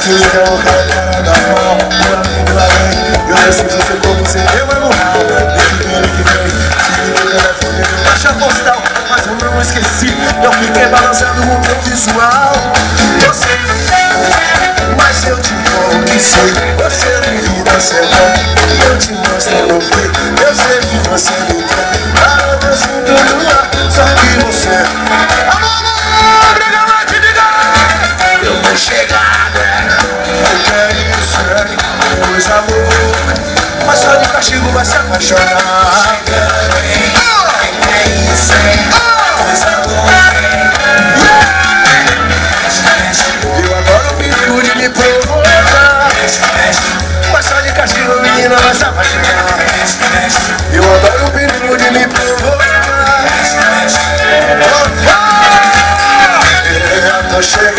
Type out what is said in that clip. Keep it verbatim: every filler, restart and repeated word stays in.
Se me der um cara na mão, meu amigo lá vem. Eu preciso seu corpo sem eu é no ralo. Deixa que ele que vem. Se me der telefone, ele baixa a postal. Mas eu não esqueci, eu fiquei balançando o meu visual. Você, mas eu te conquistei. Você me vida será. Eu te mostro no fim. Eu sei que você me quer. Ah, eu sinto no ar. Só que você amor, briga, vai te ligar. Eu vou chegar, né? O que é isso, hein? Coisa louca. Mas só de castigo vai se apaixonar. Chegando, hein? O que é isso, hein? Coisa louca, hein? Eu adoro o perigo de me provocar. Mas só de castigo a menina vai se apaixonar. Eu adoro o perigo de me provocar. Oh, oh, oh. Eu tô chegando.